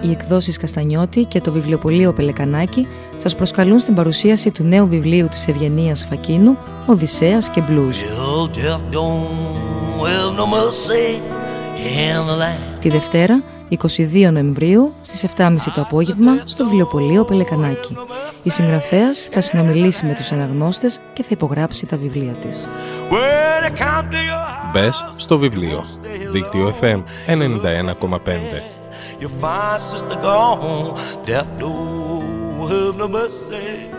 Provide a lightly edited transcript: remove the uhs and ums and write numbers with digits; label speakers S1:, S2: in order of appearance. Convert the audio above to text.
S1: οι εκδόσεις Καστανιώτη και το βιβλιοπωλείο Πελεκανάκη σας προσκαλούν στην παρουσίαση του νέου βιβλίου της Ευγενίας Φακίνου, Οδυσσέας και Μπλουζ. Τη Δευτέρα, 22 Νοεμβρίου, στις 7.30 το απόγευμα, στο βιβλιοπωλείο Πελεκανάκη. Η συγγραφέας θα συνομιλήσει με τους αναγνώστες και θα υπογράψει τα βιβλία της.
S2: Μπες στο βιβλίο. Δίκτυο FM 91,5.
S3: Your fine sister gone home, death do have no mercy.